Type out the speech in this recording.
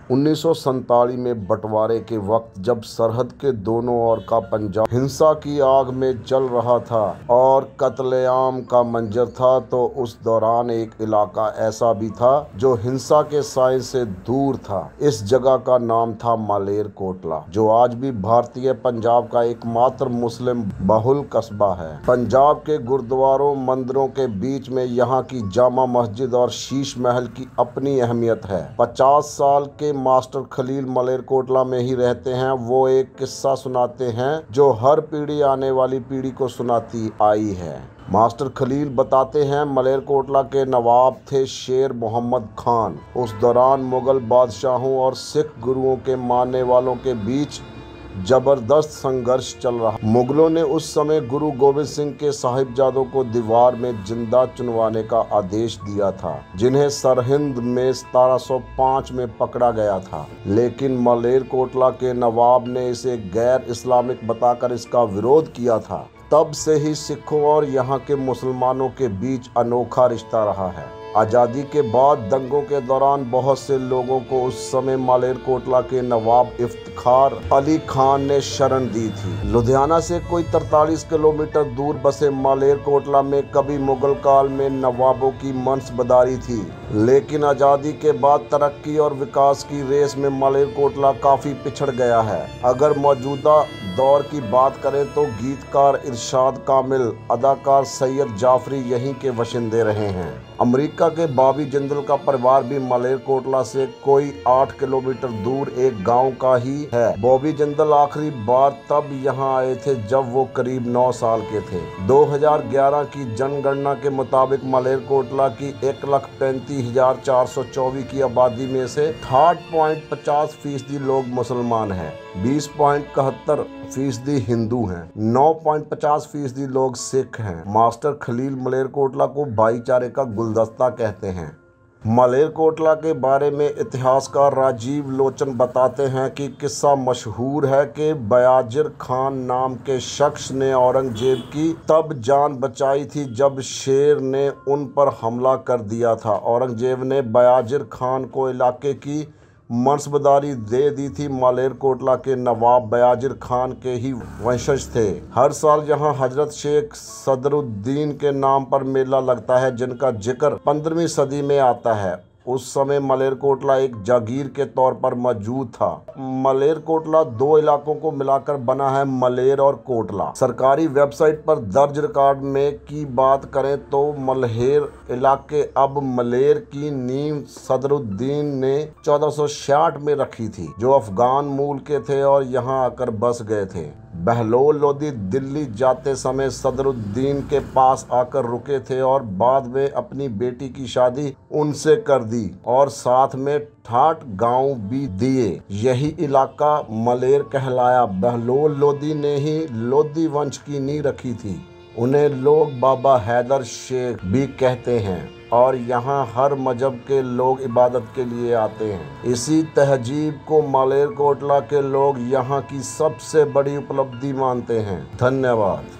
1947 में बंटवारे के वक्त जब सरहद के दोनों ओर का पंजाब हिंसा की आग में जल रहा था और कत्लेआम का मंजर था, तो उस दौरान एक इलाका ऐसा भी था जो हिंसा के साए से दूर था। इस जगह का नाम था मालेरकोटला, जो आज भी भारतीय पंजाब का एकमात्र मुस्लिम बहुल कस्बा है। पंजाब के गुरुद्वारों मंदिरों के बीच में यहाँ की जामा मस्जिद और शीश महल की अपनी अहमियत है। 50 साल के मास्टर खलील मालेरकोटला में ही रहते हैं। वो एक किस्सा सुनाते हैं जो हर पीढ़ी आने वाली पीढ़ी को सुनाती आई है। मास्टर खलील बताते हैं, मालेरकोटला के नवाब थे शेर मोहम्मद खान। उस दौरान मुगल बादशाहों और सिख गुरुओं के मानने वालों के बीच जबरदस्त संघर्ष चल रहा। मुगलों ने उस समय गुरु गोविंद सिंह के साहिबजादों को दीवार में जिंदा चुनवाने का आदेश दिया था, जिन्हें सरहिंद में 1705 में पकड़ा गया था। लेकिन मालेरकोटला के नवाब ने इसे गैर इस्लामिक बताकर इसका विरोध किया था। तब से ही सिखों और यहाँ के मुसलमानों के बीच अनोखा रिश्ता रहा है। आज़ादी के बाद दंगों के दौरान बहुत से लोगों को उस समय मालेरकोटला के नवाब इफ्तिखार अली खान ने शरण दी थी। लुधियाना से कोई 43 किलोमीटर दूर बसे मालेरकोटला में कभी मुगल काल में नवाबों की मनसबदारी थी, लेकिन आज़ादी के बाद तरक्की और विकास की रेस में मालेरकोटला काफ़ी पिछड़ गया है। अगर मौजूदा दौर की बात करें तो गीतकार इरशाद कामिल, अदाकार सैयद जाफरी यहीं के बाशिंदे रहे हैं। अमेरिका के बॉबी जिंदल का परिवार भी मालेरकोटला से कोई 8 किलोमीटर दूर एक गांव का ही है। बॉबी जिंदल आखिरी बार तब यहां आए थे जब वो करीब 9 साल के थे। 2011 की जनगणना के मुताबिक मालेरकोटला की 1,35,424 की आबादी में से 68.50% लोग मुसलमान हैं, 20.71% हिंदू हैं, 9.50% लोग सिख हैं। मास्टर खलील मालेरकोटला को भाईचारे का गुलदस्ता कहते हैं। मालेरकोटला के बारे में इतिहासकार राजीव लोचन बताते हैं कि किस्सा मशहूर है कि बयाजिर खान नाम के शख्स ने औरंगजेब की तब जान बचाई थी जब शेर ने उन पर हमला कर दिया था। औरंगजेब ने बयाजिर खान को इलाके की मनसबदारी दे दी थी। मालेरकोटला के नवाब बयाजिर खान के ही वंशज थे। हर साल यहाँ हजरत शेख सदरुद्दीन के नाम पर मेला लगता है, जिनका जिक्र 15वीं सदी में आता है। उस समय मालेरकोटला एक जागीर के तौर पर मौजूद था। मालेरकोटला 2 इलाकों को मिलाकर बना है, मलेर और कोटला। सरकारी वेबसाइट पर दर्ज रिकॉर्ड में की बात करें तो मल्हेर इलाके अब मलेर की नींव सदरुद्दीन ने 1466 में रखी थी, जो अफगान मूल के थे और यहाँ आकर बस गए थे। बहलोल लोधी दिल्ली जाते समय सदरुद्दीन के पास आकर रुके थे और बाद में अपनी बेटी की शादी उनसे कर दी और साथ में ठाठ गांव भी दिए। यही इलाका मलेर कहलाया। बहलोल लोधी ने ही लोधी वंश की नींव रखी थी। उन्हें लोग बाबा हैदर शेख भी कहते हैं और यहाँ हर मजहब के लोग इबादत के लिए आते हैं। इसी तहजीब को मालेरकोटला के लोग यहाँ की सबसे बड़ी उपलब्धि मानते हैं। धन्यवाद।